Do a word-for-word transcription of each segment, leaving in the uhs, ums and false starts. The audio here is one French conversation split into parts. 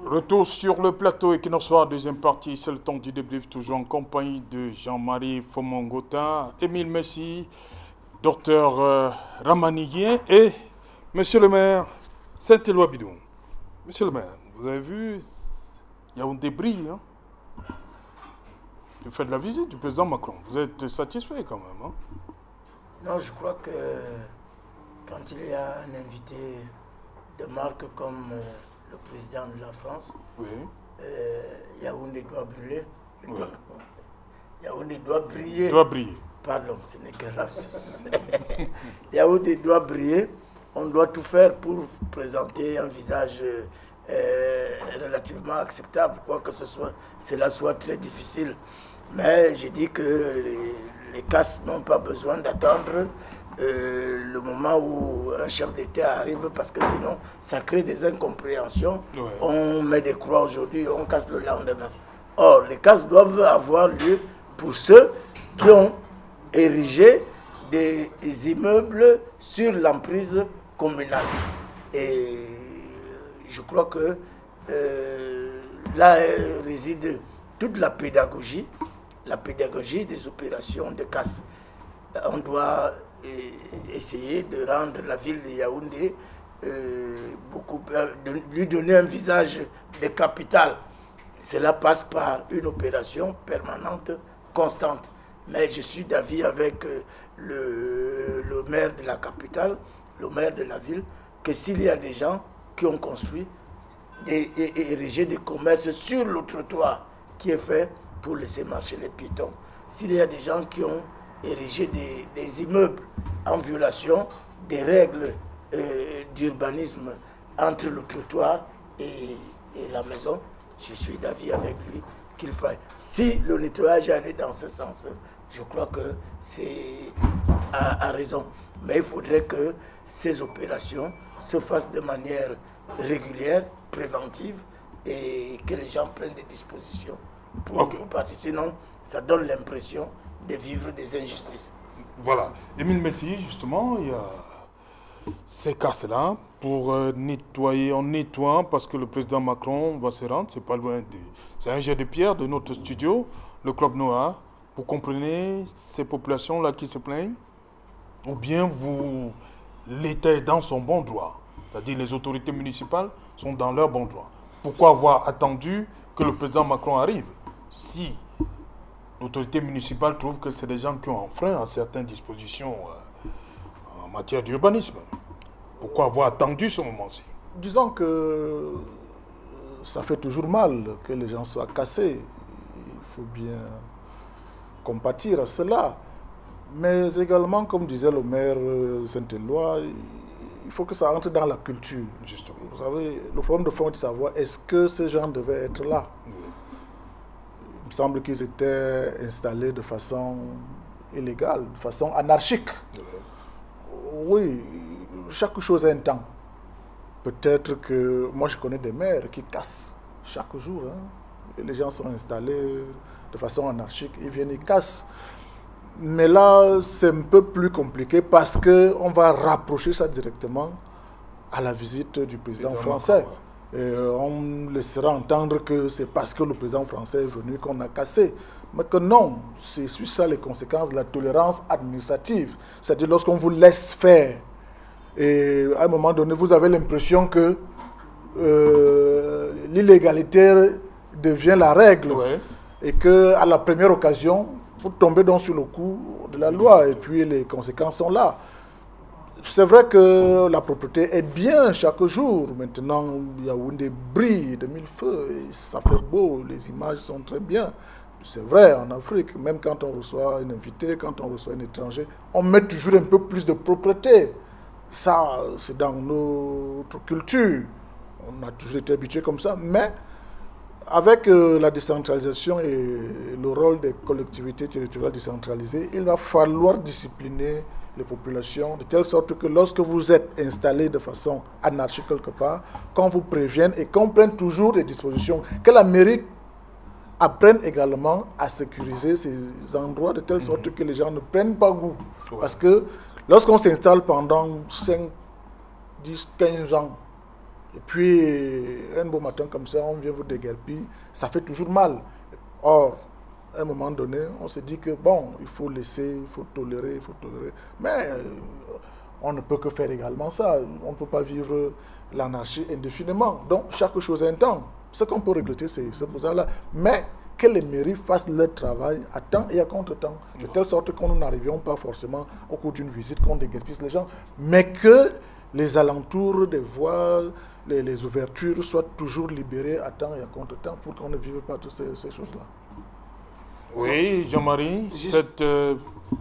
Retour sur le plateau Equinoxoir, deuxième partie, c'est le temps du débrief, toujours en compagnie de Jean-Marie Fomongota, Émile Messi, docteur euh, Ramaniguien et Monsieur le maire Saint-Éloi Bidou. Monsieur le maire, vous avez vu, il y a un débris hein, du fait de la visite du président Macron. Vous êtes satisfait quand même hein? Non, je crois que quand il y a un invité de marque comme euh, le président de la France, oui. euh, Yaoundé doit brûler. Oui. Doit, Yaoundé doit briller. Doit briller. Pardon, ce n'est qu'un lapsus. Yaoundé doit briller. On doit tout faire pour présenter un visage euh, relativement acceptable, quoi que ce soit, cela soit très difficile. Mais je dis que les, les casses n'ont pas besoin d'attendre euh, le moment où un chef d'État arrive, parce que sinon, ça crée des incompréhensions. Ouais. On met des croix aujourd'hui, on casse le lendemain. Or, les casses doivent avoir lieu pour ceux qui ont érigé des, des immeubles sur l'emprise communale. Et je crois que euh, là réside toute la pédagogie, la pédagogie des opérations de casse. On doit euh, essayer de rendre la ville de Yaoundé euh, beaucoup, de lui donner un visage de capitale. Cela passe par une opération permanente, constante. Mais je suis d'avis avec euh, le, le maire de la capitale, le maire de la ville, que s'il y a des gens qui ont construit des, et, et érigé des commerces sur le trottoir qui est fait pour laisser marcher les piétons, s'il y a des gens qui ont érigé des, des immeubles en violation des règles euh, d'urbanisme entre le trottoir et, et la maison, je suis d'avis avec lui qu'il faille. Si le nettoyage allait dans ce sens, je crois que c'est à, à raison. Mais il faudrait que ces opérations se fassent de manière régulière, préventive, et que les gens prennent des dispositions pour, okay. pour partir. Sinon, ça donne l'impression de vivre des injustices. Voilà. Émile Messi, justement, il y a ces casses-là pour euh, nettoyer, en nettoyant, parce que le président Macron va se rendre, c'est pas loin de... C'est un jet de pierre de notre studio, le Club Noir. Vous comprenez ces populations-là qui se plaignent? Ou bien vous, l'État est dans son bon droit, c'est-à-dire les autorités municipales sont dans leur bon droit. Pourquoi avoir attendu que le président Macron arrive si l'autorité municipale trouve que c'est des gens qui ont enfreint à certaines dispositions euh, en matière d'urbanisme? Pourquoi avoir attendu ce moment-ci? Disons que ça fait toujours mal que les gens soient cassés. Il faut bien compatir à cela. Mais également, comme disait le maire Saint-Éloi, il faut que ça entre dans la culture. Justement. Vous savez, le problème de fond est de savoir est-ce que ces gens devaient être là. Oui. Il me semble qu'ils étaient installés de façon illégale, de façon anarchique. Oui, oui, chaque chose a un temps. Peut-être que moi je connais des maires qui cassent chaque jour. Hein. Et les gens sont installés de façon anarchique, ils viennent, ils cassent. Mais là, c'est un peu plus compliqué parce qu'on va rapprocher ça directement à la visite du président français. Et on laissera entendre que c'est parce que le président français est venu qu'on a cassé. Mais que non, c'est sur ça les conséquences de la tolérance administrative. C'est-à-dire lorsqu'on vous laisse faire, et à un moment donné, vous avez l'impression que euh, l'illégalité devient la règle. Ouais. Et qu'à la première occasion, vous tombez donc sur le coup de la loi et puis les conséquences sont là. C'est vrai que la propreté est bien chaque jour. Maintenant, Yaoundé brille de mille feux et ça fait beau, les images sont très bien. C'est vrai, en Afrique, même quand on reçoit un invité, quand on reçoit un étranger, on met toujours un peu plus de propreté. Ça, c'est dans notre culture. On a toujours été habitué comme ça, mais avec euh, la décentralisation et le rôle des collectivités territoriales décentralisées, il va falloir discipliner les populations de telle sorte que lorsque vous êtes installé de façon anarchique quelque part, qu'on vous prévienne et qu'on prenne toujours des dispositions, que la mairie apprenne également à sécuriser ces endroits de telle sorte que les gens ne prennent pas goût. Ouais. Parce que lorsqu'on s'installe pendant cinq, dix, quinze ans Et puis, un beau matin comme ça, on vient vous déguerpir, ça fait toujours mal. Or, à un moment donné, on se dit que bon, il faut laisser, il faut tolérer, il faut tolérer. Mais euh, on ne peut que faire également ça. On ne peut pas vivre l'anarchie indéfiniment. Donc, chaque chose a un temps. Ce qu'on peut regretter, c'est ce là. Mais que les mairies fassent leur travail à temps et à contre-temps, de telle sorte qu'on n'arrivions pas forcément au cours d'une visite qu'on déguerpisse les gens, mais que les alentours des voies, les, les ouvertures soient toujours libérées à temps et à contre-temps pour qu'on ne vive pas toutes ces, ces choses-là. Oui, Jean-Marie, cette... Euh,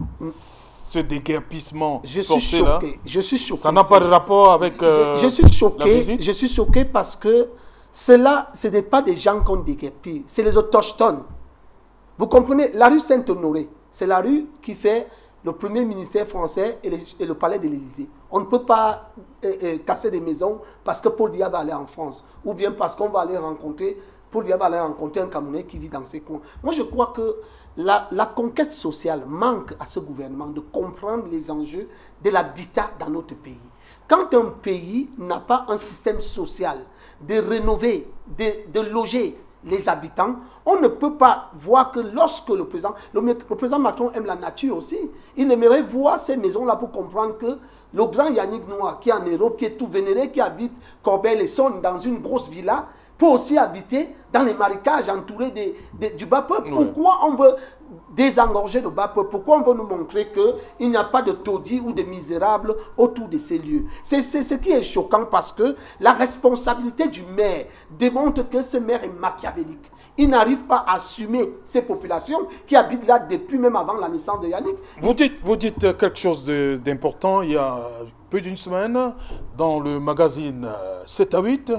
ce déguerpissement je forcé suis choqué. là, je suis choqué. Ça n'a pas de rapport avec euh, je, je suis choqué, la visite? Je suis choqué parce que cela, ce n'est pas des gens qu'on déguerpit, c'est les autochtones. Vous comprenez, la rue Saint-Honoré, c'est la rue qui fait le premier ministère français et le, et le palais de l'Élysée. On ne peut pas euh, euh, casser des maisons parce que Paul Biya va aller en France, ou bien parce qu'on va aller rencontrer, Paul Biya va aller rencontrer un Camerounais qui vit dans ces coins. Moi, je crois que La, la conquête sociale manque à ce gouvernement de comprendre les enjeux de l'habitat dans notre pays. Quand un pays n'a pas un système social de rénover, de, de loger les habitants, on ne peut pas voir que lorsque le président, le, le président Macron aime la nature aussi, il aimerait voir ces maisons-là pour comprendre que le grand Yannick Noah, qui est en Europe, qui est tout vénéré, qui habite Corbeil-Essonnes dans une grosse villa, peut aussi habiter dans les marécages entourés de, de, du bas peuple. Oui. Pourquoi on veut désengorger le bas peuple? Pourquoi on veut nous montrer qu'il n'y a pas de taudis ou de misérables autour de ces lieux? C'est ce qui est choquant parce que la responsabilité du maire démontre que ce maire est machiavélique. Il n'arrive pas à assumer ces populations qui habitent là depuis même avant la naissance de Yannick. Vous dites, vous dites quelque chose d'important. Il y a peu d'une semaine, dans le magazine sept à huit,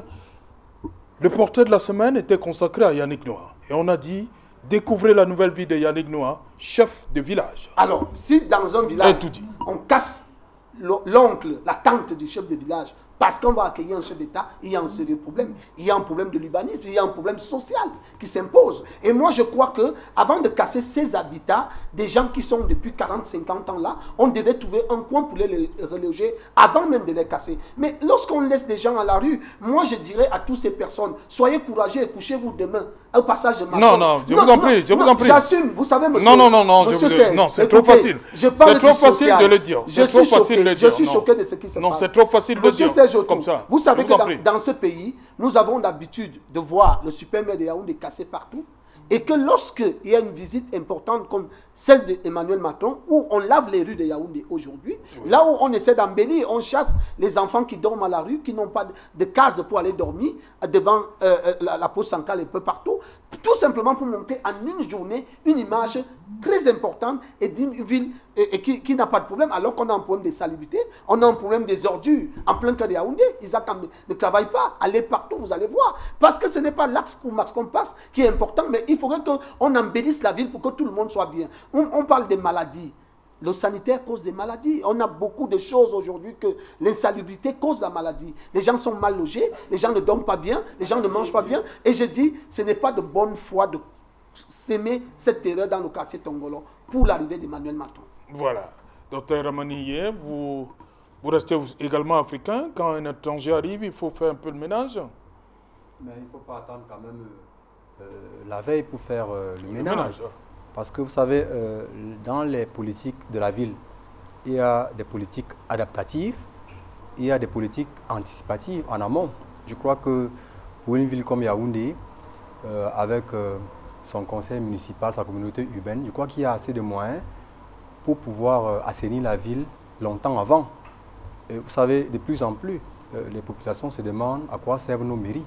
le portrait de la semaine était consacré à Yannick Noah. Et on a dit, découvrez la nouvelle vie de Yannick Noah, chef de village. Alors, si dans un village, on casse l'oncle, la tante du chef de village, parce qu'on va accueillir un chef d'État, il y a un sérieux problème. Il y a un problème de l'urbanisme, il y a un problème social qui s'impose. Et moi, je crois que avant de casser ces habitats, des gens qui sont depuis quarante, cinquante ans là, on devait trouver un coin pour les reloger avant même de les casser. Mais lorsqu'on laisse des gens à la rue, moi, je dirais à toutes ces personnes, soyez courageux et couchez-vous demain au passage de Macron. Non, non, je non, vous en prie, je non, vous en prie. J'assume, vous savez, monsieur. Non, non, non, non, non, c'est trop facile. C'est trop facile de le dire. Je suis choqué, je suis choqué de ce qui se passe. Non, c'est trop facile de le dire. Comme ça. Vous savez que dans, dans ce pays, nous avons l'habitude de voir le super maire de Yaoundé cassé partout. Et que lorsqu'il y a une visite importante comme celle d'Emmanuel Macron, où on lave les rues de Yaoundé aujourd'hui, oui. Là où on essaie d'embellir, on chasse les enfants qui dorment à la rue, qui n'ont pas de, de case pour aller dormir, devant euh, la, la pause centrale un peu partout, tout simplement pour montrer en une journée une image très importante et d'une ville et, et qui, qui n'a pas de problème, alors qu'on a un problème de salubrité, on a un problème des ordures en plein cœur de Yaoundé. Isaac ne travaille pas, allez partout, vous allez voir. Parce que ce n'est pas l'axe où Macron passe qui est important, mais il faudrait qu'on embellisse la ville pour que tout le monde soit bien. On, on parle des maladies. Le sanitaire cause des maladies. On a beaucoup de choses aujourd'hui que l'insalubrité cause la maladie. Les gens sont mal logés, les gens ne dorment pas bien, les gens ne mangent pas bien. Et je dis, ce n'est pas de bonne foi de s'aimer cette terreur dans le quartier Tongolo pour l'arrivée d'Emmanuel Macron. Voilà. Docteur Ramaniye, vous, vous restez également africain. Quand un étranger arrive, il faut faire un peu le ménage. Mais il ne faut pas attendre quand même euh, la veille pour faire euh, le, le ménage. ménage. Parce que vous savez, euh, dans les politiques de la ville, il y a des politiques adaptatives, il y a des politiques anticipatives en amont. Je crois que pour une ville comme Yaoundé, euh, avec euh, son conseil municipal, sa communauté urbaine, je crois qu'il y a assez de moyens pour pouvoir euh, assainir la ville longtemps avant. Et vous savez, de plus en plus, euh, les populations se demandent à quoi servent nos mairies.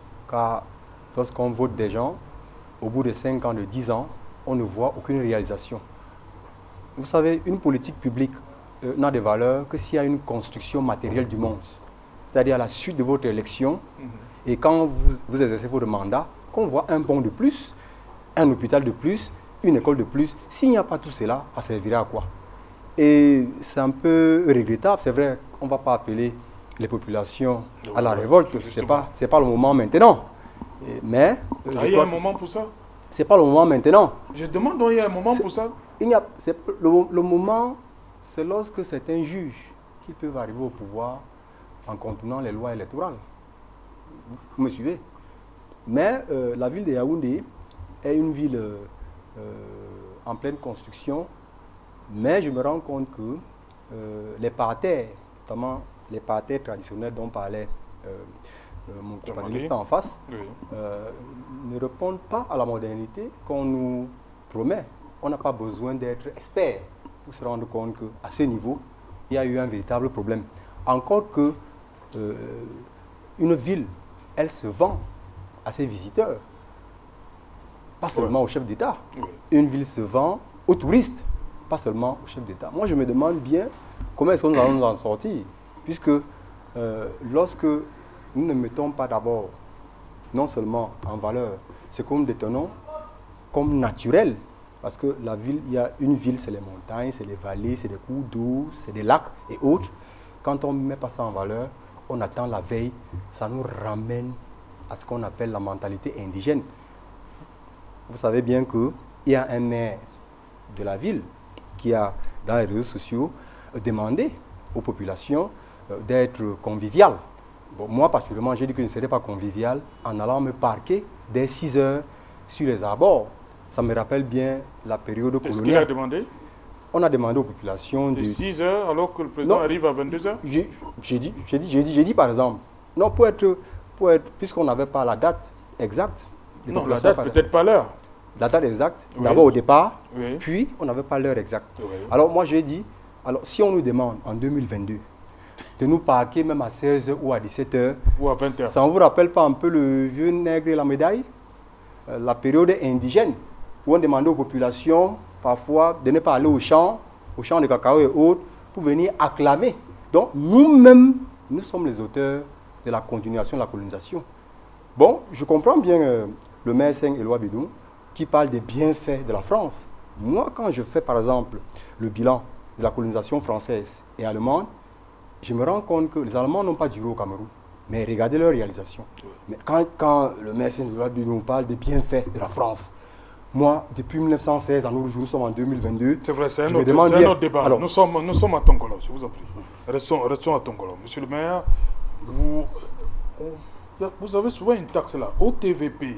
Car lorsqu'on vote des gens, au bout de cinq ans, de dix ans, on ne voit aucune réalisation. Vous savez, une politique publique euh, n'a de valeur que s'il y a une construction matérielle du monde. C'est-à-dire à la suite de votre élection, mm-hmm. et quand vous, vous exercez votre mandat, qu'on voit un pont de plus, un hôpital de plus, une école de plus. S'il n'y a pas tout cela, ça servira à quoi? Et c'est un peu regrettable. C'est vrai qu'on ne va pas appeler les populations oui, à la révolte. Ce n'est pas, c'est pas le moment maintenant. Et, mais... Ah, il y a un moment pour ça? Ce n'est pas le moment maintenant. Je demande donc il y a un moment pour ça. Il y a, le, le moment, c'est lorsque certains jugent qu'ils peuvent arriver au pouvoir en contournant les lois électorales. Vous me suivez? Mais euh, la ville de Yaoundé est une ville euh, euh, en pleine construction, mais je me rends compte que euh, les parterres, notamment les parterres traditionnels dont parlait euh, euh, mon compagnoniste en face, oui. euh, ne répondent pas à la modernité qu'on nous promet. On n'a pas besoin d'être expert pour se rendre compte qu'à ce niveau, il y a eu un véritable problème. Encore que euh, une ville, elle se vend à ses visiteurs, pas seulement oui. au chef d'État. Oui. Une ville se vend aux touristes, pas seulement au chef d'État. Moi, je me demande bien comment est-ce que nous allons nous en sortir, puisque euh, lorsque nous ne mettons pas d'abord, non seulement en valeur, ce que nous détenons comme naturel, parce que la ville, il y a une ville, c'est les montagnes, c'est les vallées, c'est des cours d'eau, c'est des lacs et autres. Quand on ne met pas ça en valeur, on attend la veille, ça nous ramène à ce qu'on appelle la mentalité indigène. Vous savez bien qu'il y a un maire de la ville qui a, dans les réseaux sociaux, demandé aux populations d'être conviviales. Bon, moi, particulièrement, j'ai dit que je ne serais pas convivial en allant me parquer dès six heures sur les abords. Ça me rappelle bien la période coloniale. Est-ce qu'il a demandé? On a demandé aux populations... De six heures alors que le président non, arrive à vingt-deux heures? J'ai dit, j'ai dit, j'ai dit, j'ai dit par exemple, non, pour être, pour être puisqu'on n'avait pas la date exacte. Non, la date, peut-être pas l'heure. La date exacte, oui. D'abord au départ, oui. Puis on n'avait pas l'heure exacte. Oui. Alors moi j'ai dit, alors si on nous demande en deux mille vingt-deux de nous parquer même à seize heures ou à dix-sept heures, ou à vingt heures, ça ne vous rappelle pas un peu le vieux nègre et la médaille, euh, la période indigène, où on demandait aux populations parfois de ne pas aller au champ, au champ de cacao et autres, pour venir acclamer. Donc nous-mêmes, nous sommes les auteurs de la continuation de la colonisation. Bon, je comprends bien euh, le maire Seng Éloi Bidou qui parle des bienfaits de la France. Moi, quand je fais par exemple le bilan de la colonisation française et allemande, je me rends compte que les Allemands n'ont pas duré au Cameroun. Mais regardez leur réalisation. Mais quand, quand le maire Seng Éloi Bidou nous parle des bienfaits de la France, moi, depuis mille neuf cent seize, à nous, nous sommes en deux mille vingt-deux. C'est vrai, c'est un, autre, un autre débat. Alors, nous, sommes, nous sommes à Tongolo, je vous en prie. Restons, restons à Tongolo. Monsieur le maire, vous, vous avez souvent une taxe là, O T V P,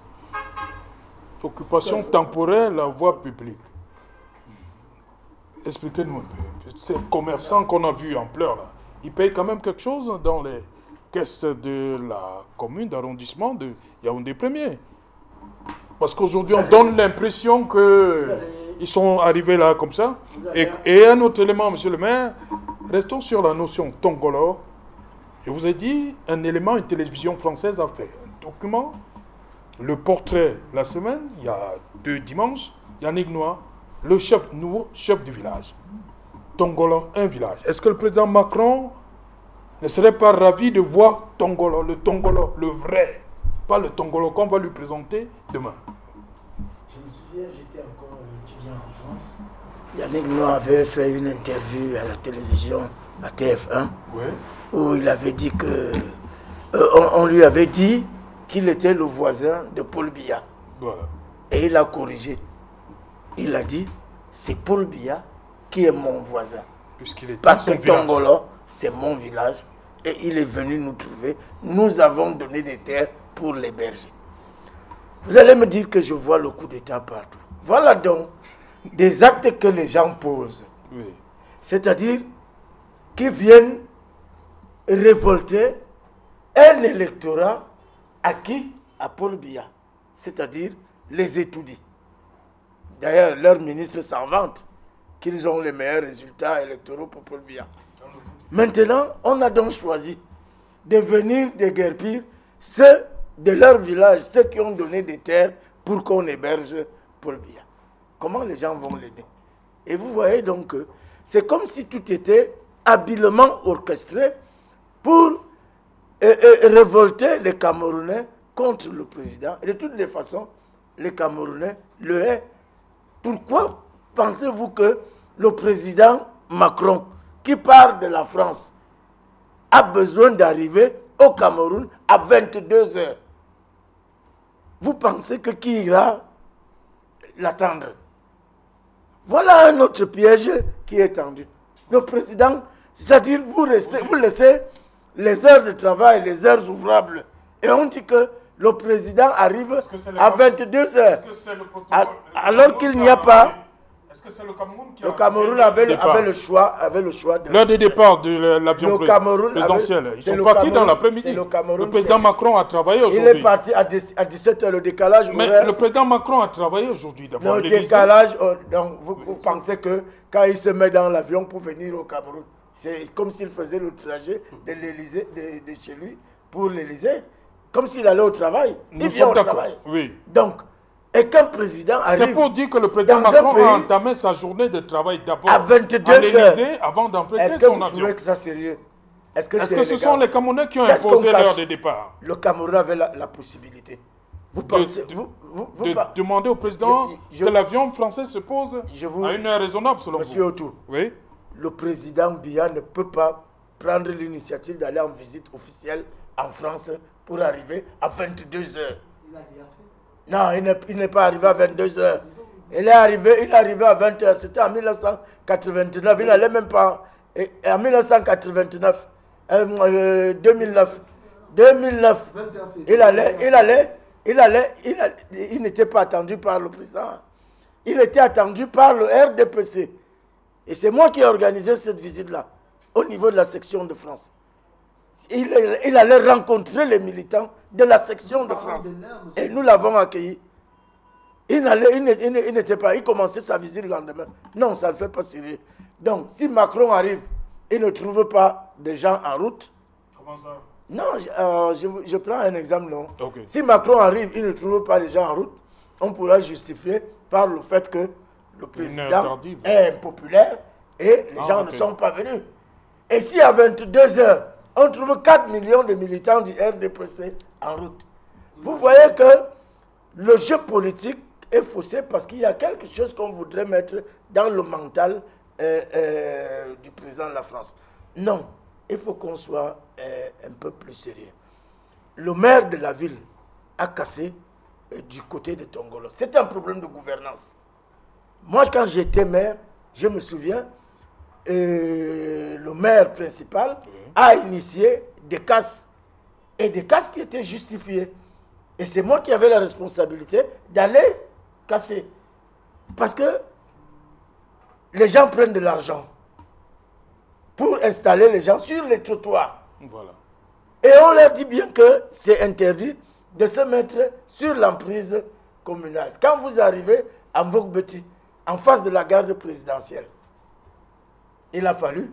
occupation temporaire, la voie publique. Expliquez-nous un peu. Ces commerçants qu'on a vus en pleurs là, ils payent quand même quelque chose dans les caisses de la commune d'arrondissement de Yaoundé premier. Parce qu'aujourd'hui, on donne l'impression qu'ils sont arrivés là comme ça. Et, et un autre élément, monsieur le maire, restons sur la notion Tongolo. Je vous ai dit, un élément, une télévision française a fait un document, le portrait la semaine, il y a deux dimanches, Yannick Noah, le chef, nouveau chef du village. Tongolo, un village. Est-ce que le président Macron ne serait pas ravi de voir Tongolo, le Tongolo, le vrai, pas le Tongolo qu'on va lui présenter demain? Je me souviens, j'étais encore étudiant en France. Yannick Noah avait fait une interview à la télévision, à T F un, oui. Où il avait dit que... Euh, on, on lui avait dit qu'il était le voisin de Paul Biya. Voilà. Et il a corrigé. Il a dit, c'est Paul Biya qui est mon voisin. Puisqu'il est Parce que Tongolo, c'est mon village. Et il est venu nous trouver. Nous avons donné des terres pour l'héberger. Vous allez me dire que je vois le coup d'État partout. Voilà donc des actes que les gens posent. Oui. C'est-à-dire qui viennent révolter un électorat acquis à Paul Biya. C'est-à-dire les étoudis. D'ailleurs, leur ministre s'en vante qu'ils ont les meilleurs résultats électoraux pour Paul Biya. Maintenant, on a donc choisi de venir déguerpir ceux de leur village, ceux qui ont donné des terres pour qu'on héberge Paul Biya. Comment les gens vont l'aider? Et vous voyez donc que c'est comme si tout était habilement orchestré pour euh, euh, révolter les Camerounais contre le président. Et de toutes les façons, les Camerounais le haïssent. Pourquoi pensez-vous que le président Macron, qui part de la France, a besoin d'arriver au Cameroun à vingt-deux heures? Vous pensez que qui ira l'attendre? Voilà un autre piège qui est tendu. Le président, c'est-à-dire vous, restez, vous laissez les heures de travail, les heures ouvrables Et on dit que le président arrive à vingt-deux heures. Alors qu'il n'y a pas... Est-ce que c'est le Cameroun qui a... Le Cameroun avait le, avait le choix, avait le choix de... L'heure de départ de l'avion présidentiel. Ils sont partis dans l'après-midi. Le, le président Macron a travaillé aujourd'hui. Il est parti à dix-sept heures, le décalage. Mais horaire. Le président Macron a travaillé aujourd'hui d'abord. Le décalage, donc vous, vous pensez que quand il se met dans l'avion pour venir au Cameroun, c'est comme s'il faisait le trajet de l'Élysée, de, de chez lui pour l'Élysée, comme s'il allait au travail. Nous il vient au travail. Oui. Donc, et qu'un président arrive... C'est pour dire que le président Macron pays, a entamé sa journée de travail d'abord à vingt-deux heures avant d'emprunter son avion. Est-ce que vous trouvez que ça sérieux? Est-ce que, Est -ce que ce sont les Camerounais qui ont imposé l'heure de départ? Le Cameroun avait la, la possibilité. Vous de, pensez... De, vous, vous, vous de pas, demander au président je, je, que l'avion français se pose vous, à une heure raisonnable selon Monsieur vous. Autou, oui? Le président Biya ne peut pas prendre l'initiative d'aller en visite officielle en France pour arriver à vingt-deux heures. Il a déjà fait. Non, il n'est pas arrivé à vingt-deux heures. Il est arrivé, il est arrivé à vingt heures. C'était en mille neuf cent quatre-vingt-neuf. Il n'allait même pas. Et en mille neuf cent quatre-vingt-neuf, euh, deux mille neuf, deux mille neuf, il allait, il allait, il allait, il, allait, il n'était pas attendu par le président. Il était attendu par le R D P C. Et c'est moi qui ai organisé cette visite-là, au niveau de la section de France. Il, il allait rencontrer les militants de la section de France. Et nous l'avons accueilli. Il n'était pas... Il commençait sa visite le lendemain. Non, ça ne fait pas sérieux. Donc, si Macron arrive, il ne trouve pas de gens en route. Comment ça? Non, je, euh, je, je prends un exemple. Non. Okay. Si Macron arrive, il ne trouve pas de gens en route, on pourra justifier par le fait que le président est impopulaire et les ah, gens okay. ne sont pas venus. Et si à vingt-deux heures, on trouve quatre millions de militants du R D P C en route. Vous voyez que le jeu politique est faussé parce qu'il y a quelque chose qu'on voudrait mettre dans le mental euh, euh, du président de la France. Non, il faut qu'on soit euh, un peu plus sérieux. Le maire de la ville a cassé euh, du côté de Tongolo. C'est un problème de gouvernance. Moi, quand j'étais maire, je me souviens, euh, le maire principal a initié des casses, et des casses qui étaient justifiées. Et c'est moi qui avais la responsabilité d'aller casser. Parce que les gens prennent de l'argent pour installer les gens sur les trottoirs. Voilà. Et on leur dit bien que c'est interdit de se mettre sur l'emprise communale. Quand vous arrivez à Mvogbeti, en face de la garde présidentielle, il a fallu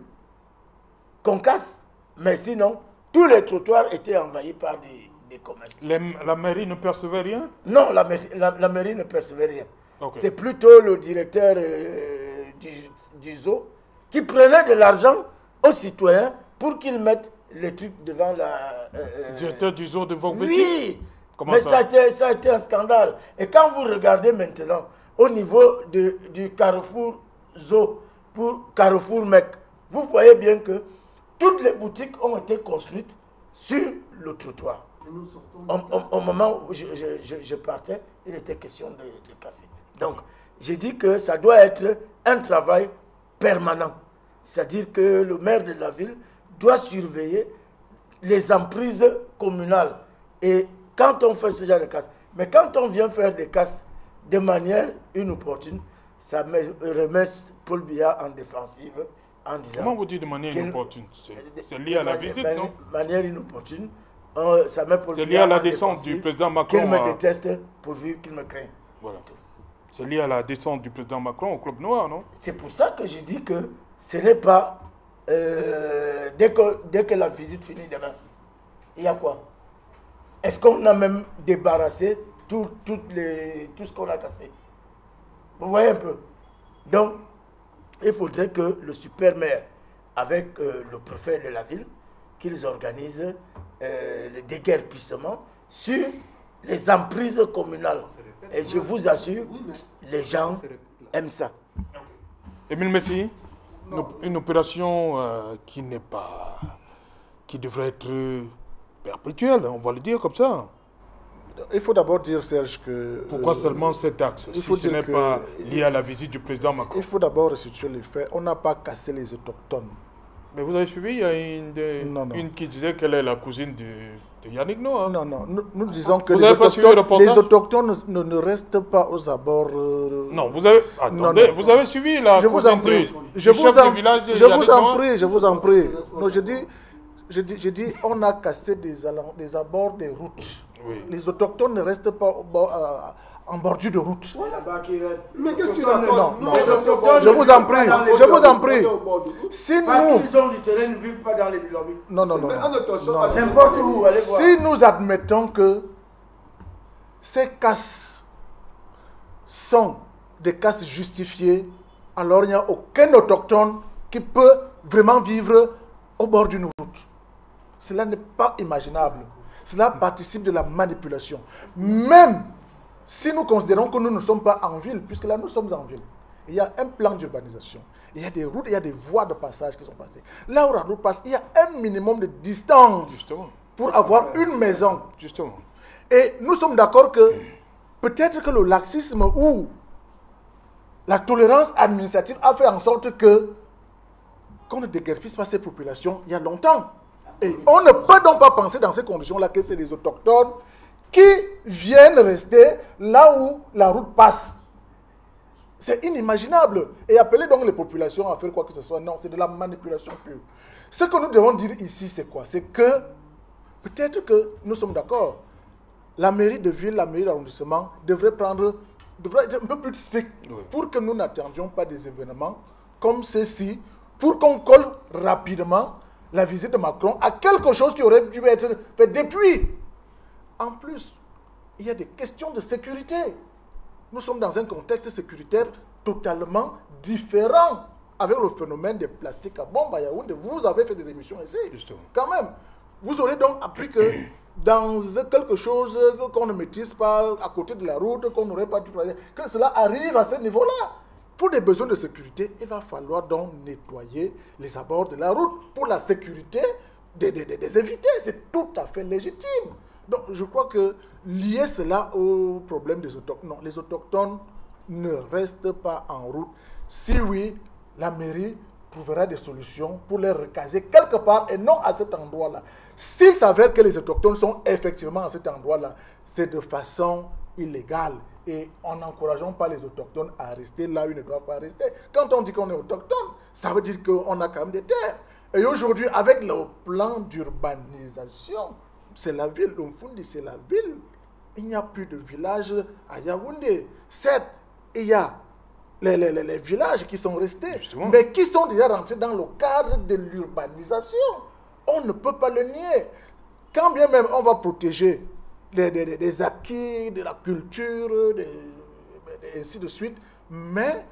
qu'on casse. Mais sinon, tous les trottoirs étaient envahis par des, des commerces. Les, la mairie ne percevait rien? Non, la, la, la mairie ne percevait rien. Okay. C'est plutôt le directeur euh, du, du zoo qui prenait de l'argent aux citoyens pour qu'ils mettent les trucs devant la... Euh, directeur du zoo de Vogbeti? Oui. Comment Mais ça, ça, a été, ça a été un scandale. Et quand vous regardez maintenant, au niveau de, du Carrefour Zoo pour Carrefour Mec, vous voyez bien que toutes les boutiques ont été construites sur le trottoir. Au, au, au moment où je, je, je, je partais, il était question de, de casser. Donc, j'ai dit que ça doit être un travail permanent. C'est-à-dire que le maire de la ville doit surveiller les emprises communales. Et quand on fait ce genre de casse, mais quand on vient faire des casses de manière inopportune, ça remet Paul Biya en défensive. En disant Comment vous dites de manière inopportune? C'est lié à la visite, non? De manière inopportune, on, ça met Paul Biya. C'est lié à la descente du président Macron. Qu'il me déteste pourvu qu'il me craigne. Voilà. C'est lié à la descente du président Macron au Club Noir, non? C'est pour ça que je dis que ce n'est pas euh, dès, que, dès que la visite finit demain. Il y a quoi? Est-ce qu'on a même débarrassé tout, tout, les, tout ce qu'on a cassé? Vous voyez un peu? Donc, il faudrait que le super maire, avec euh, le préfet de la ville, qu'ils organisent euh, le déguerpissement sur les emprises communales. Et je vous assure, les gens aiment ça. Émile Messi, une, une opération euh, qui n'est pas... qui devrait être perpétuelle, on va le dire comme ça. Il faut d'abord dire, Serge, que... Pourquoi euh, seulement cet axe, si ce n'est pas lié à la visite du président Macron? Il faut d'abord restituer les faits. On n'a pas cassé les autochtones. Mais vous avez suivi, il y a une, de, non, non. une qui disait qu'elle est la cousine de, de Yannick Noah. Non, non, nous, nous disons que vous les autochtones, le les autochtones ne, ne, ne restent pas aux abords... Euh, non, vous avez... Attendez, non, non, vous avez suivi la je vous en prie. De, je vous en, village de je vous en Noah? prie, je vous en prie. Non, je dis, je dis, je dis, on a cassé des, des abords des routes. Oui. Les autochtones ne restent pas au bord, euh, en bordure de route. C'est là-bas qui reste. Mais qu'est-ce que tu racontes? Non, non, non. Je vous en prie, je vous en prie. Si nous... Parce qu'ils ont du terrain, ils ne vivent pas dans les lobbies. Non, non, non. N'importe où, allez voir. Si nous admettons que ces casses sont des casses justifiées, alors il n'y a aucun autochtone qui peut vraiment vivre au bord d'une route. Cela n'est pas imaginable. Cela participe de la manipulation. Même si nous considérons que nous ne sommes pas en ville, puisque là nous sommes en ville, il y a un plan d'urbanisation, il y a des routes, il y a des voies de passage qui sont passées. Là où la route passe, il y a un minimum de distance Justement. pour avoir une maison. Justement. Et nous sommes d'accord que peut-être que le laxisme ou la tolérance administrative a fait en sorte que qu'on ne déguerpisse pas ces populations il y a longtemps. Et on ne peut donc pas penser dans ces conditions-là que c'est les autochtones qui viennent rester là où la route passe. C'est inimaginable. Et appeler donc les populations à faire quoi que ce soit, non, c'est de la manipulation pure. Ce que nous devons dire ici, c'est quoi? C'est que peut-être que nous sommes d'accord. La mairie de ville, la mairie d'arrondissement devrait prendre, devrait être un peu plus strict oui. pour que nous n'attendions pas des événements comme ceci, pour qu'on colle rapidement la visite de Macron à quelque chose qui aurait dû être fait depuis. En plus, il y a des questions de sécurité. Nous sommes dans un contexte sécuritaire totalement différent avec le phénomène des plastiques à bombe à Yaoundé. Vous avez fait des émissions ici. Justement. Quand même. Vous aurez donc appris que dans quelque chose qu'on ne maîtrise pas à côté de la route, qu'on n'aurait pas dû faire, que cela arrive à ce niveau-là. Pour des besoins de sécurité, il va falloir donc nettoyer les abords de la route pour la sécurité des, des, des invités. C'est tout à fait légitime. Donc, je crois que lier cela au problème des autochtones, non, les autochtones ne restent pas en route. Si oui, la mairie trouvera des solutions pour les recaser quelque part et non à cet endroit-là. S'il s'avère que les autochtones sont effectivement à cet endroit-là, c'est de façon illégale. Et en n'encourageant pas les autochtones à rester là où ils ne doivent pas rester. Quand on dit qu'on est autochtone, ça veut dire qu'on a quand même des terres. Et aujourd'hui, avec le plan d'urbanisation, c'est la ville, Umfundi, c'est la ville. Il n'y a plus de village à Yaoundé. Certes, il y a les, les, les, les villages qui sont restés, Justement. mais qui sont déjà rentrés dans le cadre de l'urbanisation. On ne peut pas le nier. Quand bien même on va protéger les, les, les acquis de la culture, des, et ainsi de suite, mais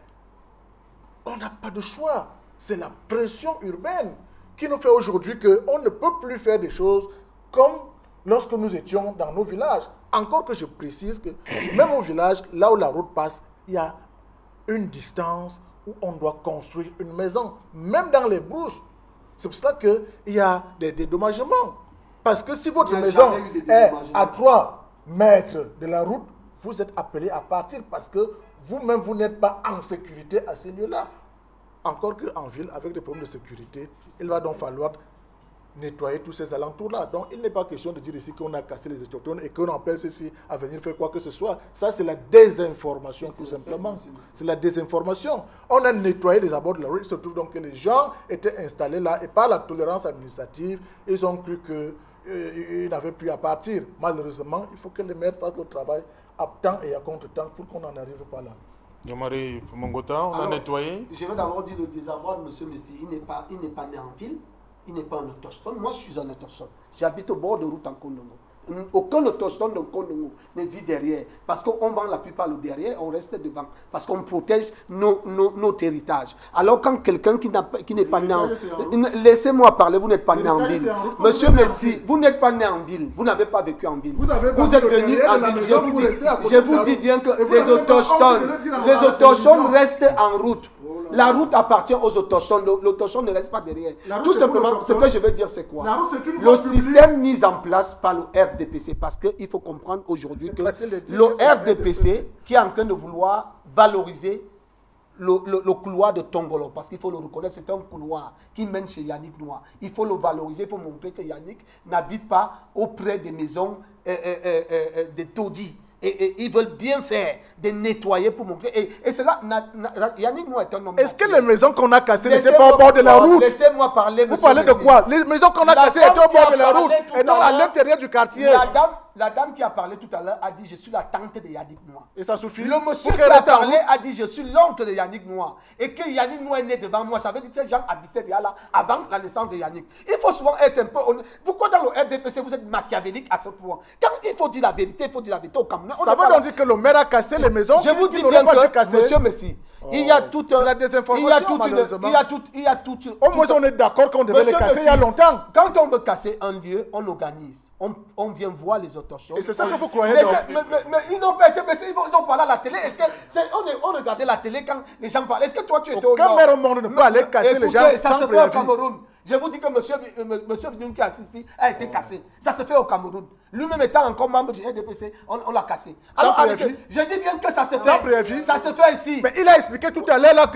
on n'a pas de choix. C'est la pression urbaine qui nous fait aujourd'hui qu'on ne peut plus faire des choses comme lorsque nous étions dans nos villages. Encore que je précise que même au village, là où la route passe, il y a une distance où on doit construire une maison. Même dans les brousses. C'est pour cela qu'il y a des dédommagements. Parce que si votre maison est à trois mètres de la route, vous êtes appelé à partir parce que vous-même, vous n'êtes pas en sécurité à ces lieux-là. Encore qu'en ville, avec des problèmes de sécurité, il va donc falloir nettoyer tous ces alentours-là. Donc, il n'est pas question de dire ici qu'on a cassé les autochtones et qu'on appelle ceci à venir faire quoi que ce soit. Ça, c'est la désinformation, tout simplement. C'est la désinformation. On a nettoyé les abords de la rue. Il se trouve donc que les gens étaient installés là et par la tolérance administrative, ils ont cru qu'ils euh, n'avaient plus à partir. Malheureusement, il faut que les maires fassent le travail à temps et à contre-temps pour qu'on n'en arrive pas là. Jean-Marie Mongota, on Alors, a nettoyé. Je vais d'abord dire le désarroi de M. Messi. Il n'est pas, il n'est pas né en ville. Il n'est pas un autochtone. Moi, je suis un autochtone. J'habite au bord de route en Kondongo. Aucun autochtone de Kondongo ne vit derrière. Parce qu'on vend la plupart le derrière, on reste devant. Parce qu'on protège nos, nos, notre héritage. Alors, quand quelqu'un qui n'est pas né en ville... Laissez-moi parler, vous n'êtes pas né en ville. Monsieur Messi, vous n'êtes pas né en ville. Vous n'avez pas vécu en ville. Vous, vous êtes venu en ville. Je vous, dis, je vous dis bien que les autochtones, les autochtones restent en route. La route appartient aux autochtones. L'autochtone ne reste pas derrière. Tout simplement, ce que je veux dire, c'est quoi? Le système mis en place par le R D P C, parce qu'il faut comprendre aujourd'hui que le R D P C, qui est en train de vouloir valoriser le, le, le couloir de Tongolo, parce qu'il faut le reconnaître, c'est un couloir qui mène chez Yannick Noah. Il faut le valoriser, il faut montrer que Yannick n'habite pas auprès des maisons euh, euh, euh, euh, des taudis. Et, et ils veulent bien faire, de nettoyer pour montrer. Et, et cela, na, na, Yannick Noah est un homme. Est-ce que les maisons qu'on a cassées n'étaient pas au bord de la route? Laissez-moi parler, Vous parlez de quoi? Les maisons qu'on a cassées étaient au bord de la route et non à l'intérieur du quartier. La dame, la dame qui a parlé tout à l'heure a dit je suis la tante de Yannick Noah. Et ça suffit? Le monsieur qui a parlé a dit je suis l'oncle de Yannick Noah. Et que Yannick Noah est né devant moi, ça veut dire que ces gens habitaient déjà là avant la naissance de Yannick. Il faut souvent être un peu honnête. Pourquoi dans le R D P C vous êtes machiavélique à ce point? Quand il faut dire la vérité, il faut dire la vérité au Cameroun. Ça veut donc dire que le maire a cassé les maisons? Je vous dis bien que, monsieur Messi, Oh. il y a tout un... C'est la désinformation, il y a toute malheureusement. Une, il y a tout, il y a tout, Au moins, on est d'accord qu'on devait les casser Messi, il y a longtemps. Quand on veut casser un lieu, on organise. On, on vient voir les autres choses. Et c'est ça que vous croyez mais, donc. mais, mais, mais ils n'ont pas été... Mais ils, ont, ils ont parlé à la télé. Est-ce que on, on regardait la télé quand les gens parlaient? Est-ce que toi, tu étais au Aucun nord? maire au monde ne peut aller casser les gens ça sans se fait au préavis. Cameroun. Je vous dis que monsieur, monsieur Bidoun qui est assis ici a été cassé. Ça se fait au Cameroun. Lui-même étant encore membre du R D P C, on, on l'a cassé. Alors, préavis. je dis bien que ça se Sans fait. préavis. Ça se fait ici. Mais il a expliqué tout à l'heure là que...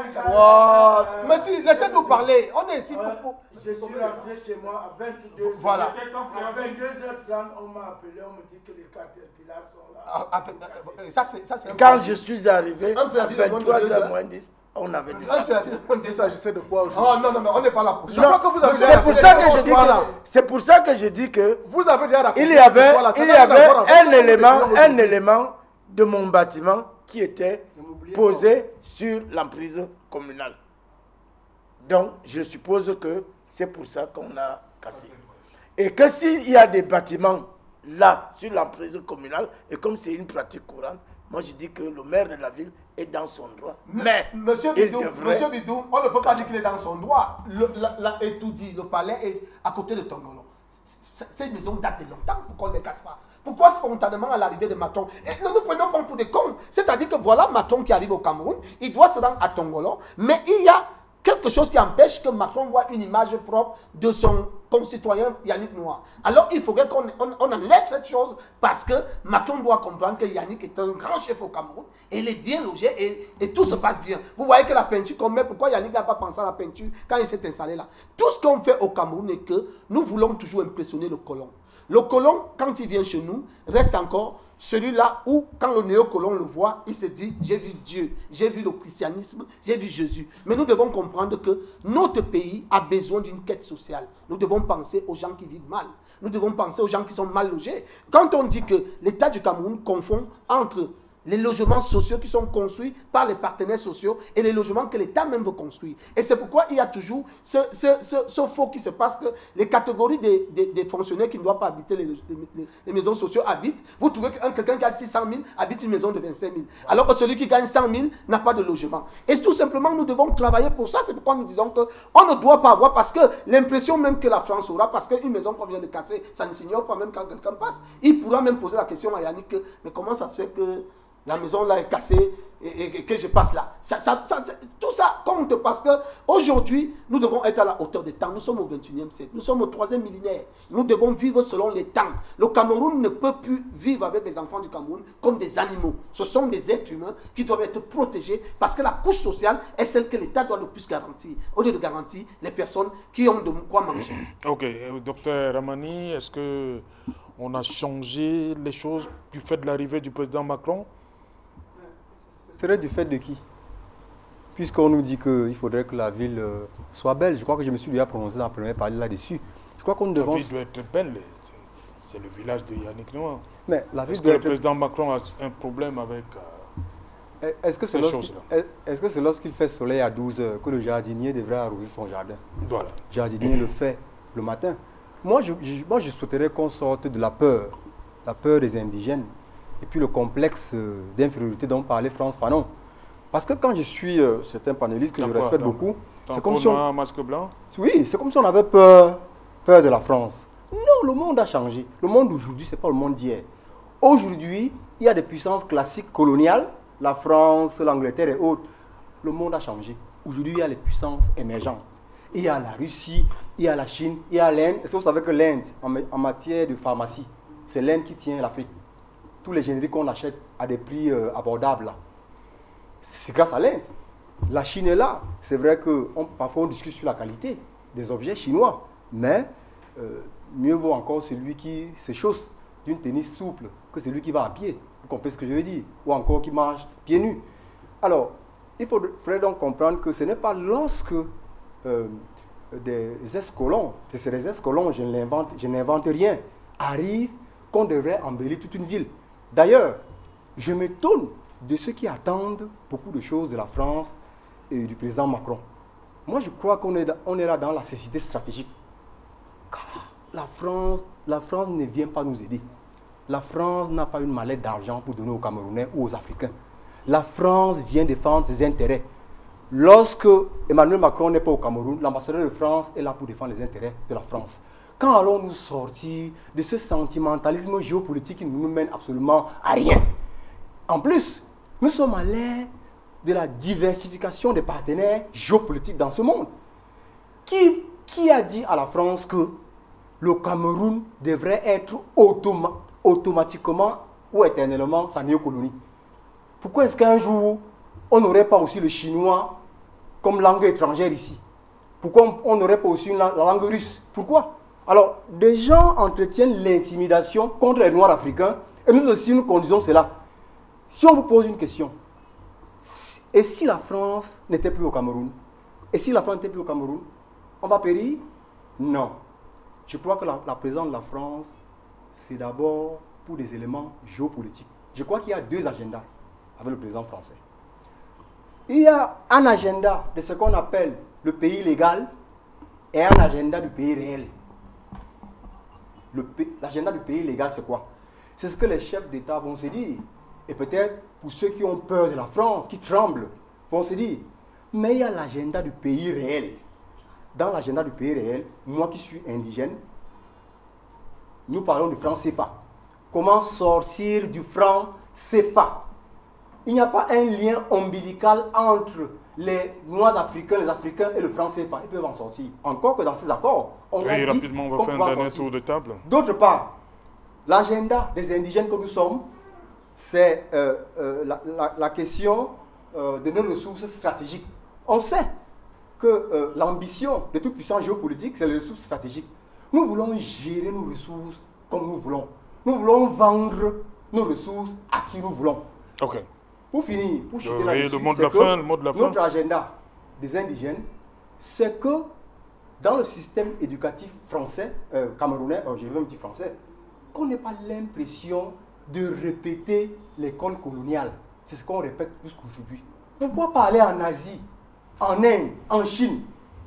Wow. Monsieur, laissez-nous parler. On est ici pour... pour... Je suis rentré chez moi à vingt-deux heures. Voilà. À vingt-deux heures trente, on m'a appelé, on me dit que les caterpillars sont là. Ah, ah, ça, c'est, ça, c'est Quand je suis arrivé, un préavis à de vingt-trois deux heures heures. moins dix, on avait déjà... Un préavis de Il s'agissait de quoi aujourd'hui? Oh non, non, non, on n'est pas là pour ça. Je crois que vous avez C'est déjà pour raconté ça que cette je dis histoire-là. que... C'est pour ça que je dis que... Vous avez déjà raconté Il y avait, cette histoire-là. Ça il y n'a rien à avait voir avec un ce que élément, vous un dites. élément de mon bâtiment qui était posé sur l'emprise communale. Donc, je suppose que c'est pour ça qu'on a cassé. Et que s'il y a des bâtiments là, sur l'emprise communale, et comme c'est une pratique courante, moi je dis que le maire de la ville est dans son droit. Mais, Monsieur il Bidou, devrait... Monsieur Bidou, on ne peut pas dire qu'il est dans son droit. Le, la, la, et tout dit, le palais est à côté de Tongolo. Ces maisons datent de longtemps, pourquoi on ne les casse pas? Pourquoi spontanément à l'arrivée de Macron? Et nous nous prenons pas pour des cons. C'est-à-dire que voilà Macron qui arrive au Cameroun, il doit se rendre à Tongolo, mais il y a quelque chose qui empêche que Macron voit une image propre de son concitoyen Yannick Noah. Alors il faudrait qu'on on, on enlève cette chose parce que Macron doit comprendre que Yannick est un grand chef au Cameroun et il est bien logé et, et tout se passe bien. Vous voyez que la peinture qu'on met, pourquoi Yannick n'a pas pensé à la peinture quand il s'est installé là? Tout ce qu'on fait au Cameroun est que nous voulons toujours impressionner le colon. Le colon, quand il vient chez nous, reste encore celui-là où, quand le néocolon le voit, il se dit, j'ai vu Dieu, j'ai vu le christianisme, j'ai vu Jésus. Mais nous devons comprendre que notre pays a besoin d'une quête sociale. Nous devons penser aux gens qui vivent mal. Nous devons penser aux gens qui sont mal logés. Quand on dit que l'État du Cameroun confond entre les logements sociaux qui sont construits par les partenaires sociaux et les logements que l'État même veut construire. Et c'est pourquoi il y a toujours ce, ce, ce, ce faux qui se passe que les catégories des, des, des fonctionnaires qui ne doivent pas habiter les, les, les maisons sociaux habitent. Vous trouvez que quelqu'un qui a six cent mille habite une maison de vingt-cinq mille. Alors que celui qui gagne cent mille n'a pas de logement. Et tout simplement, nous devons travailler pour ça. C'est pourquoi nous disons qu'on ne doit pas avoir, parce que l'impression même que la France aura, parce qu'une maison qu'on vient de casser, ça ne s'ignore pas même quand quelqu'un passe. Il pourra même poser la question à Yannick, mais comment ça se fait que la maison là est cassée et, et, et que je passe là. Ça, ça, ça, tout ça compte parce qu'aujourd'hui, nous devons être à la hauteur des temps. Nous sommes au vingt et unième siècle. Nous sommes au troisième millénaire. Nous devons vivre selon les temps. Le Cameroun ne peut plus vivre avec les enfants du Cameroun comme des animaux. Ce sont des êtres humains qui doivent être protégés parce que la couche sociale est celle que l'État doit le plus garantir. Au lieu de garantir les personnes qui ont de quoi manger. Ok, docteur Ramani, est-ce que on a changé les choses du fait de l'arrivée du président Macron? Ce serait du fait de qui? Puisqu'on nous dit qu'il faudrait que la ville euh, soit belle, je crois que je me suis déjà prononcé dans la première partie là-dessus. Je crois qu'on devons... La ville doit être belle, c'est le village de Yannick Noah. Mais la ville Est-ce que doit le être... président Macron a un problème avec euh, Est-ce que c'est lorsqu'il est-ce que c'est lorsqu'il fait soleil à douze heures que le jardinier devrait arroser son jardin? Voilà. Le jardinier le fait le matin. Moi je, je, moi, je souhaiterais qu'on sorte de la peur, la peur des indigènes, et puis le complexe d'infériorité dont parlait France Fanon. Parce que quand je suis euh, certains panélistes que je respecte beaucoup, c'est comme si on... un masque blanc? Oui, c'est comme si on avait peur, peur de la France. Non, le monde a changé. Le monde d'aujourd'hui, ce n'est pas le monde d'hier. Aujourd'hui, il y a des puissances classiques coloniales, la France, l'Angleterre et autres. Le monde a changé. Aujourd'hui, il y a les puissances émergentes. Il y a la Russie, il y a la Chine, il y a l'Inde. Est-ce que vous savez que l'Inde, en, en matière de pharmacie, c'est l'Inde qui tient l'Afrique. Tous les génériques qu'on achète à des prix euh, abordables. c'est grâce à l'Inde. La Chine est là. C'est vrai que on, parfois on discute sur la qualité des objets chinois, mais euh, mieux vaut encore celui qui se chausse d'une tennis souple que celui qui va à pied. Vous comprenez ce que je veux dire? Ou encore qui marche pieds nus. Alors, il faudrait donc comprendre que ce n'est pas lorsque euh, des ex-colons, c'est des ex-colons, je n'invente rien, arrivent qu'on devrait embellir toute une ville. D'ailleurs, je m'étonne de ceux qui attendent beaucoup de choses de la France et du président Macron. Moi, je crois qu'on est, on est là dans la nécessité stratégique. Car la France, la France ne vient pas nous aider. La France n'a pas une mallette d'argent pour donner aux Camerounais ou aux Africains. La France vient défendre ses intérêts. Lorsque Emmanuel Macron n'est pas au Cameroun, l'ambassadeur de France est là pour défendre les intérêts de la France. Quand allons-nous sortir de ce sentimentalisme géopolitique qui ne nous mène absolument à rien? En plus, nous sommes à l'ère de la diversification des partenaires géopolitiques dans ce monde. Qui, qui a dit à la France que le Cameroun devrait être automa automatiquement ou éternellement sa néocolonie? Pourquoi est-ce qu'un jour, on n'aurait pas aussi le chinois comme langue étrangère ici? Pourquoi on n'aurait pas aussi la, la langue russe? Pourquoi? Alors, des gens entretiennent l'intimidation contre les Noirs africains et nous aussi nous conduisons cela. Si on vous pose une question, et si la France n'était plus au Cameroun? Et si la France n'était plus au Cameroun, on va périr? Non. Je crois que la, la présence de la France, c'est d'abord pour des éléments géopolitiques. Je crois qu'il y a deux agendas avec le président français. Il y a un agenda de ce qu'on appelle le pays légal et un agenda du pays réel. L'agenda du pays légal, c'est quoi? C'est ce que les chefs d'État vont se dire. Et peut-être pour ceux qui ont peur de la France, qui tremblent, vont se dire, mais il y a l'agenda du pays réel. Dans l'agenda du pays réel, moi qui suis indigène, nous parlons du franc C F A. Comment sortir du franc C F A? Il n'y a pas un lien ombilical entre les Noirs africains, les Africains et le franc C F A. Ils peuvent en sortir. Encore que dans ces accords, on oui, a dit rapidement, on va faire un dernier tour de table. D'autre part, l'agenda des indigènes que nous sommes, c'est euh, euh, la, la, la question euh, de nos ressources stratégiques. On sait que euh, l'ambition de toute puissance géopolitique, c'est les ressources stratégiques. Nous voulons gérer nos ressources comme nous voulons. Nous voulons vendre nos ressources à qui nous voulons. Ok. Pour finir, pour chuter oui, là-dessus, le mot de la fin, le mot de la fin. Notre agenda des indigènes, c'est que dans le système éducatif français, euh, camerounais, oh, j'ai même dit français, qu'on n'ait pas l'impression de répéter l'école coloniale. C'est ce qu'on répète jusqu'aujourd'hui. Pourquoi pas aller en Asie, en Inde, en Chine?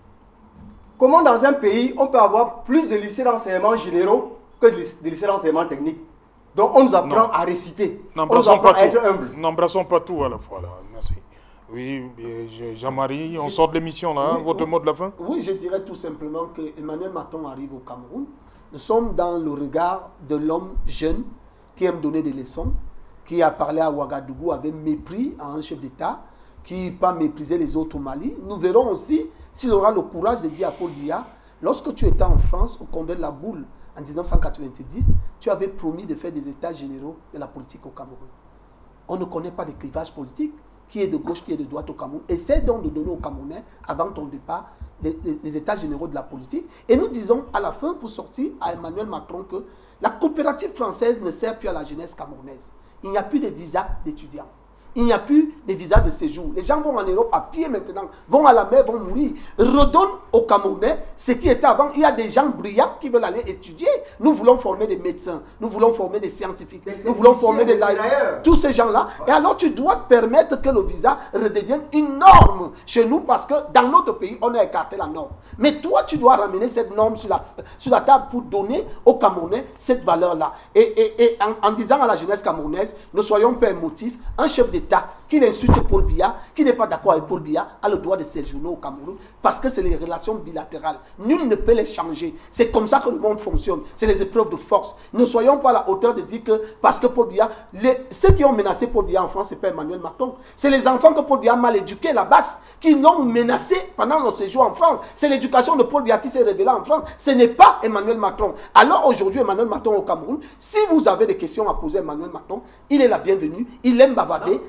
Comment dans un pays, on peut avoir plus de lycées d'enseignement généraux que de lycées d'enseignement technique? Donc on nous apprend non. à réciter, on nous apprend à être humble. N'embrassons pas tout à la fois là, merci. Oui, Jean-Marie, on sort de l'émission là, oui, votre oui, mot de la fin? Oui, je dirais tout simplement que Emmanuel Macron arrive au Cameroun. Nous sommes dans le regard de l'homme jeune qui aime donner des leçons, qui a parlé à Ouagadougou avec mépris à un chef d'État, qui pas mépriser les autres au Mali. Nous verrons aussi s'il aura le courage de dire à Paul Biya, lorsque tu étais en France au congrès de la Boule en mille neuf cent quatre-vingt-dix, tu avais promis de faire des états généraux de la politique au Cameroun. On ne connaît pas de clivage politique, qui est de gauche, qui est de droite au Cameroun. Essaie donc de donner aux Camerounais, avant ton départ, les, les, les états généraux de la politique. Et nous disons à la fin, pour sortir à Emmanuel Macron, que la coopérative française ne sert plus à la jeunesse camerounaise. Il n'y a plus de visa d'étudiants. Il n'y a plus de visa de séjour. Les gens vont en Europe à pied maintenant, vont à la mer, vont mourir. Redonne aux Camerounais ce qui était avant. Il y a des gens brillants qui veulent aller étudier. Nous voulons former des médecins, nous voulons former des scientifiques, des nous voulons former des aéronautes. Tous ces gens-là. Et alors tu dois permettre que le visa redevienne une norme chez nous parce que dans notre pays, on a écarté la norme. Mais toi, tu dois ramener cette norme sur la, sur la table pour donner aux Camerounais cette valeur-là. Et, et, et en, en disant à la jeunesse camerounaise, ne soyons pas émotifs, un chef d'État qui insulte Paul Biya, qui n'est pas d'accord avec Paul Biya, a le droit de séjourner au Cameroun parce que c'est les relations bilatérales. Nul ne peut les changer. C'est comme ça que le monde fonctionne. C'est les épreuves de force. Ne soyons pas à la hauteur de dire que parce que Paul Biya, les, ceux qui ont menacé Paul Biya en France, ce n'est pas Emmanuel Macron. C'est les enfants que Paul Biya a mal éduqués, la base, qui l'ont menacé pendant nos séjours en France. C'est l'éducation de Paul Biya qui s'est révélée en France. Ce n'est pas Emmanuel Macron. Alors aujourd'hui, Emmanuel Macron au Cameroun, si vous avez des questions à poser à Emmanuel Macron, il est la bienvenue. Il aime bavarder. Posez-lui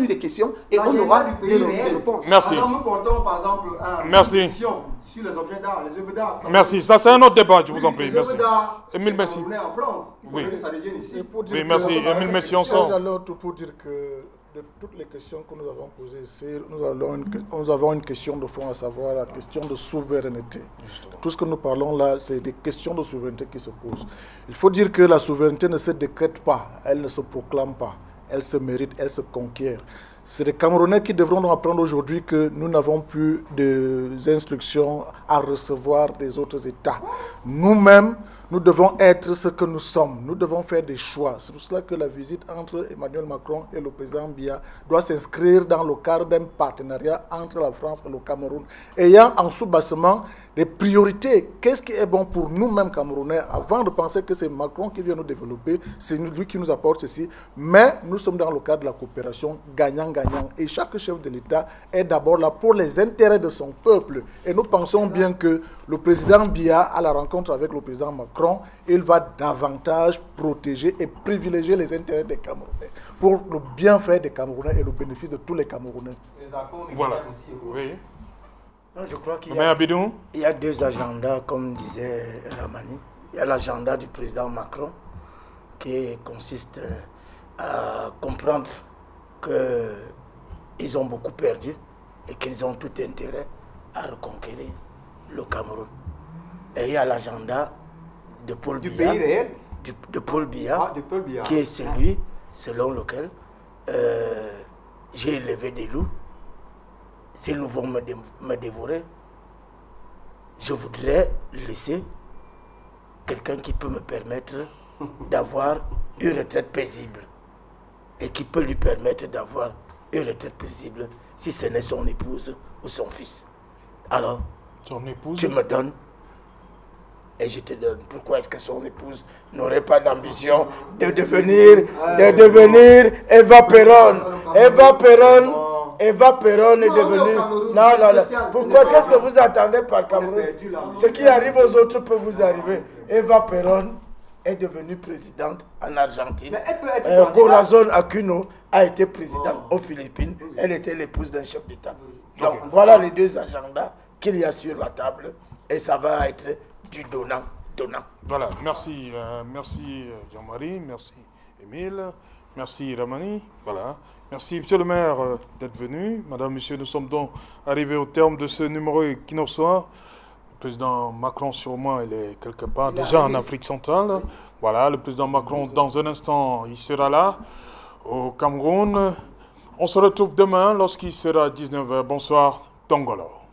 lui des questions et on L'agenda aura du des, pays des réel. réponses. Merci. Alors nous portons par exemple un Merci. une émission sur les objets d'art, les œuvres d'art. Merci. Ça, c'est un autre débat, je vous en prie. Les Merci. œuvres d'art Émile Messi. camerounais en France. Il Oui. faudrait que ça devienne ici. Et pour dire Oui, que- merci. Émile Messi, on Serge, sort. alors, tout pour dire que de toutes les questions que nous avons posées ici, nous, allons une, nous avons une question de fond, à savoir la question de souveraineté. Tout ce que nous parlons là, c'est des questions de souveraineté qui se posent. Il faut dire que la souveraineté ne se décrète pas, elle ne se proclame pas, elle se mérite, elle se conquiert. C'est les Camerounais qui devront nous apprendre aujourd'hui que nous n'avons plus d'instructions à recevoir des autres États. Nous-mêmes, nous devons être ce que nous sommes. Nous devons faire des choix. C'est pour cela que la visite entre Emmanuel Macron et le président Biya doit s'inscrire dans le cadre d'un partenariat entre la France et le Cameroun, ayant en sous-bassement des priorités. Qu'est-ce qui est bon pour nous-mêmes Camerounais, avant de penser que c'est Macron qui vient nous développer, c'est lui qui nous apporte ceci. Mais nous sommes dans le cadre de la coopération gagnant-gagnant. Et chaque chef de l'État est d'abord là pour les intérêts de son peuple. Et nous pensons bien que le président Biya, à la rencontre avec le président Macron, il va davantage protéger et privilégier les intérêts des Camerounais pour le bienfait des Camerounais et le bénéfice de tous les Camerounais. Voilà. Oui. Non, je crois qu'il y, Mais a- Abidou, il y a deux agendas, comme disait Ramani. Il y a l'agenda du président Macron, qui consiste à comprendre qu'ils ont beaucoup perdu et qu'ils ont tout intérêt à reconquérir le Cameroun. Et il y a l'agenda de Paul Du Biya, pays réel. du- de Paul Biya, Ah, de Paul Biya. qui est celui selon lequel euh, j'ai élevé des loups. S'ils nous vont me, dé- me dévorer, je voudrais laisser quelqu'un qui peut me permettre d'avoir une retraite paisible et qui peut lui permettre d'avoir une retraite paisible si ce n'est son épouse ou son fils. Alors, son épouse. tu me donnes et je te donne. Pourquoi est-ce que son épouse n'aurait pas d'ambition de devenir, de devenir Eva Perón? Eva Perón, Eva Perón est Non, devenue... au Cameroun, Non, non, non. spécial, ce Pourquoi n'est est-ce pas- que vous attendez par Cameroun? perdu là. Ce qui arrive aux autres peut vous arriver. Eva Perón est devenue présidente en Argentine. Mais elle peut être Euh, candidate. Corazon Aquino a été présidente aux Philippines. Elle était l'épouse d'un chef d'État. Donc voilà les deux agendas qu'il y a sur la table et ça va être du donnant-donnant. Voilà, merci, euh, merci euh, Jean-Marie, merci Émile, merci Ramani, voilà. Merci Monsieur le maire euh, d'être venu. Madame, Monsieur, nous sommes donc arrivés au terme de ce numéro qui nous reçoit. Le président Macron, sûrement, il est quelque part déjà en Afrique centrale. Voilà, le président Macron, dans un instant, il sera là, au Cameroun. On se retrouve demain lorsqu'il sera dix-neuf heures. Bonsoir, Tongolo.